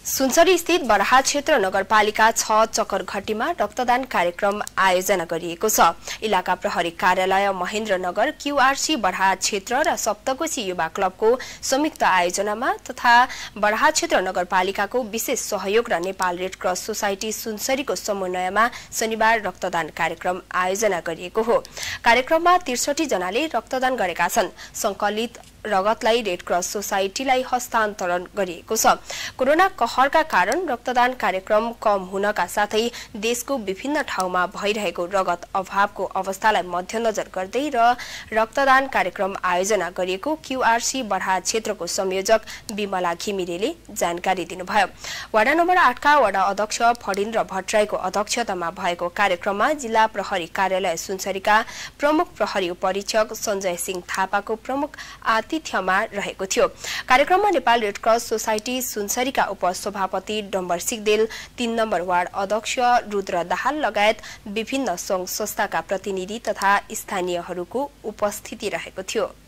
सुनसरी स्थित बराहा क्षेत्र नगरपालिका 6 चक्करघट्टीमा रक्तदान कार्यक्रम आयोजना गरिएको छ। इलाका प्रहरी कार्यालय महेन्द्रनगर, क्यूआरसी बराहा क्षेत्र र सप्तकोशी युवा क्लबको संयुक्त आयोजनामा तथा बराहा क्षेत्र नगरपालिकाको विशेष सहयोग र नेपाल रेड क्रस सोसाइटी सुनसरीको समन्वयमा शनिबार रक्तदान कार्यक्रम आयोजना गरिएको हो। कार्यक्रममा 63 जनाले रक्तदान गरेका छन्। संकलित रगतलाई रेड क्रस सोसाइटीलाई हस्तान्तरण गरिएको छ। कोरोना कहरका कारण रक्तदान कार्यक्रम कम हुनका साथै देशको विभिन्न ठाउँमा भइरहेको रगत अभावको अवस्थालाई मध्यनजर गर्दै र रक्तदान कार्यक्रम आयोजना गरिएको क्यूआरसी बराहा क्षेत्रको संयोजक विमला घिमिरेले जानकारी दिनुभयो। वडा नम्बर 8 का वडा अध्यक्ष फडिन्द्र भट्टराईको अध्यक्षतामा भएको कार्यक्रममा जिल्ला प्रहरी कार्यालय सुनसरीका प्रमुख प्रहरी उपरीक्षक सञ्जय सिंह थापाको प्रमुख आतिथ्यमा रहेको थियो। कार्यक्रममा नेपाल रेड क्रस सोसाइटी सुनसरीका उपसभापति डम्बर सिगदेल, 3 नम्बर वार्ड अध्यक्ष रुद्र दाहाल लगायत विभिन्न संघ संस्थाका प्रतिनिधि तथा स्थानीयहरूको उपस्थिति रहेको थियो।